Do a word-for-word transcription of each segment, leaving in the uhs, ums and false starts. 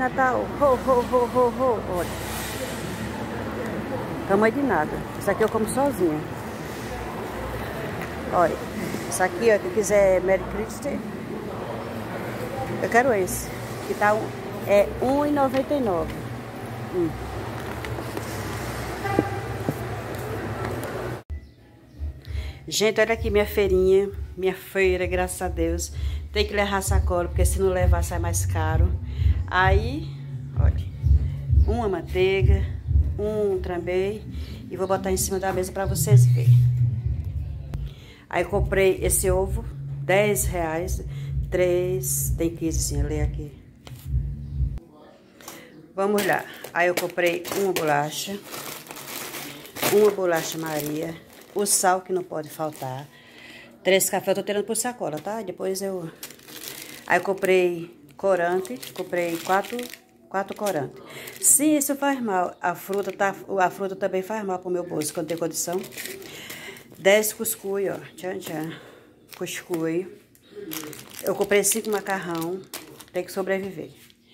Natal. Ho, ho, ho, ho, ho. Olha. Tamanho de nada. Isso aqui eu como sozinha. Olha. Isso aqui, ó, quem quiser Merry Christmas, eu quero esse. Que tá é um real e noventa e nove centavos. Hum. Gente, olha aqui minha feirinha. Minha feira, graças a Deus. Tem que levar sacola, porque se não levar sai mais caro. Aí, olha, uma manteiga, um trambei e vou botar em cima da mesa para vocês verem. Aí comprei esse ovo, dez reais, três, tem quinze sim, eu leio aqui. Vamos lá. Aí eu comprei uma bolacha, uma bolacha Maria, o sal que não pode faltar, três cafés, eu tô tirando por sacola, tá? Depois eu... Aí eu comprei corante, comprei quatro, quatro corantes. Sim, isso faz mal. A fruta, tá, a fruta também faz mal pro meu bolso, quando tem condição. dez cuscuz, ó. Tchan, tchan. Cuscuz. Eu comprei cinco macarrão. Tem que sobreviver.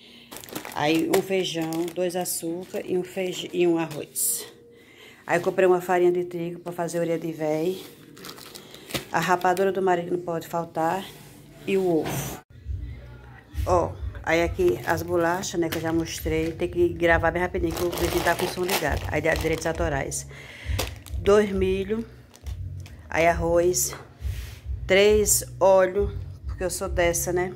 Aí um feijão, dois açúcar e um, feijão, e um arroz. Aí eu comprei uma farinha de trigo para fazer orelha de véi. A rapadura do marido não pode faltar. E o ovo. Ó, aí aqui as bolachas, né, que eu já mostrei. Tem que gravar bem rapidinho, que o vídeo tá com o som ligado. Aí dá direitos autorais. Dois milho. Aí arroz. Três óleo, porque eu sou dessa, né?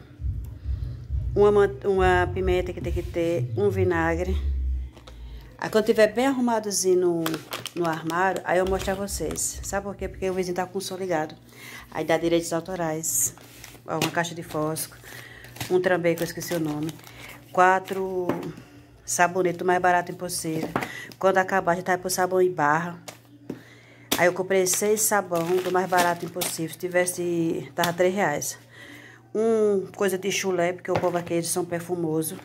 Uma, uma pimenta que tem que ter. Um vinagre. Aí quando tiver bem arrumadozinho no, no armário, aí eu mostro a vocês. Sabe por quê? Porque o vizinho tá com o som ligado. Aí dá direitos autorais. Ó, uma caixa de fósforo. Um trambei que eu esqueci o nome. Quatro sabonetes mais barato impossível. Quando acabar, já tá pro sabão em barra. Aí eu comprei seis sabão do mais barato impossível. Se tivesse, tava três reais. Um coisa de chulé, porque o povo aqui eles são perfumosos.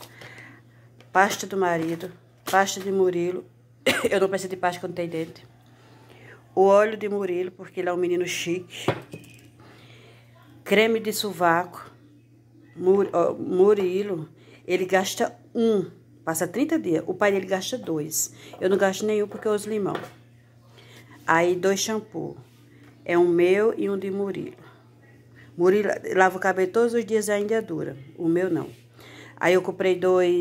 Pasta do marido. Pasta de Murilo. Eu não preciso de pasta que não tem dente. O óleo de Murilo, porque ele é um menino chique. Creme de sovaco. Mur, ó, Murilo, ele gasta um, passa trinta dias. O pai dele gasta dois. Eu não gasto nenhum porque eu uso limão. Aí, dois shampoo. É um meu e um de Murilo. Murilo lava o cabelo todos os dias e ainda dura. O meu não. Aí, eu comprei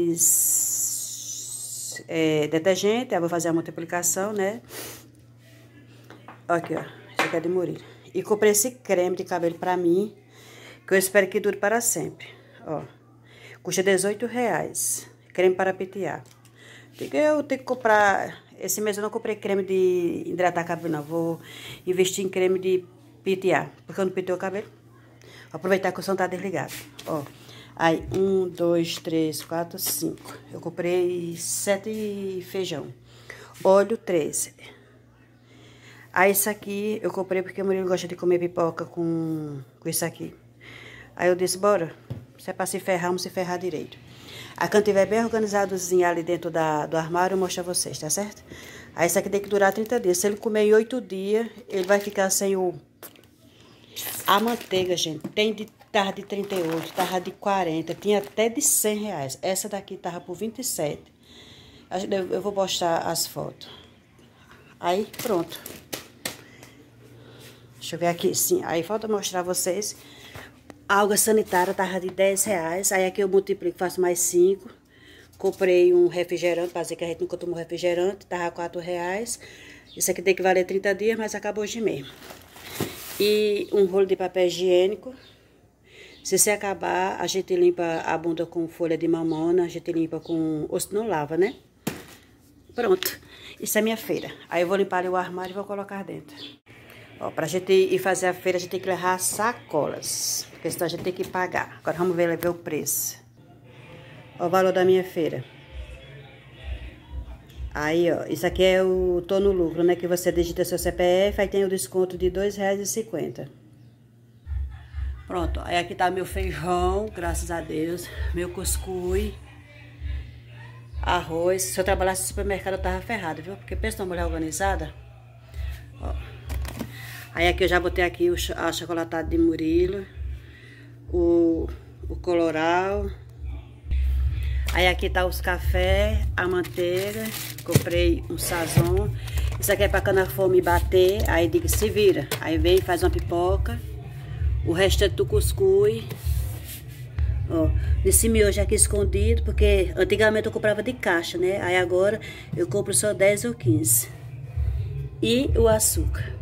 dois é, detergentes. Aí, vou fazer a multiplicação, né? Aqui, ó. Esse aqui é de Murilo. E comprei esse creme de cabelo pra mim. Que eu espero que dure para sempre. Ó. Custa dezoito reais. Creme para pentear. Eu tenho que comprar... Esse mês eu não comprei creme de hidratar cabelo, não. Vou investir em creme de pentear. Porque eu não pentei o cabelo. Vou aproveitar que o som tá desligado. Ó. Aí, um, dois, três, quatro, cinco. Eu comprei sete feijão. Óleo, treze. Aí, isso aqui eu comprei porque o Murilo gosta de comer pipoca com, com isso aqui. Aí eu disse, bora, se é pra se ferrar, vamos se ferrar direito. Aí quando tiver bem organizadozinho ali dentro da, do armário, eu mostro a vocês, tá certo? Aí isso aqui tem que durar trinta dias. Se ele comer em oito dias, ele vai ficar sem o... A manteiga, gente, tem de, tava de trinta e oito, tava de quarenta, tinha até de cem reais. Essa daqui tava por vinte e sete. Eu vou postar as fotos. Aí, pronto. Deixa eu ver aqui, sim. Aí falta mostrar a vocês... A água sanitária tava de dez reais. Aí aqui eu multiplico, faço mais cinco. Comprei um refrigerante, para dizer que a gente nunca tomou refrigerante. Tava quatro reais. Isso aqui tem que valer trinta dias, mas acabou hoje mesmo. E um rolo de papel higiênico. Se você acabar, a gente limpa a bunda com folha de mamona. A gente limpa com... Ou se não lava, né? Pronto. Isso é minha feira. Aí eu vou limpar ali o armário e vou colocar dentro. Ó, pra gente ir fazer a feira, a gente tem que levar sacolas. Porque senão a gente tem que pagar. Agora vamos ver, ver o preço. Ó, o valor da minha feira. Aí, ó, isso aqui é o tô no lucro, né? Que você digita seu C P F, aí tem o desconto de dois reais e cinquenta centavos. Pronto, aí aqui tá meu feijão, graças a Deus. Meu cuscuz. Arroz. Se eu trabalhasse no supermercado, eu tava ferrada, viu? Porque pensa numa mulher organizada. Ó. Aí aqui eu já botei aqui o a chocolatada de Murilo, o, o coloral. Aí aqui tá os cafés, a manteiga. Comprei um sazon. Isso aqui é pra quando a fome bater. Aí diga, se vira. Aí vem, faz uma pipoca. O restante do cuscuz. Ó, nesse miojo aqui escondido, porque antigamente eu comprava de caixa, né? Aí agora eu compro só dez ou quinze. E o açúcar.